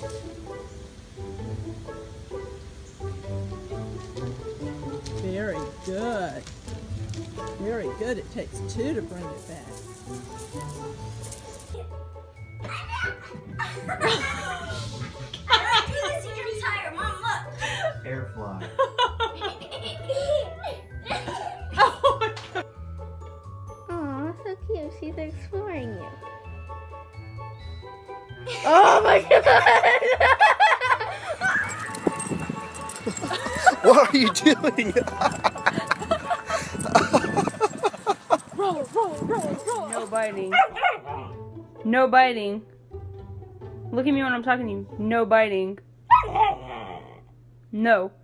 Very good. Very good. It takes two to bring it back. Air fly. Oh my God. Aw, so cute. She's exploring you. Oh my God. What are you doing? Roll, roll, roll, roll. No biting. No biting. Look at me when I'm talking to you. No biting. No.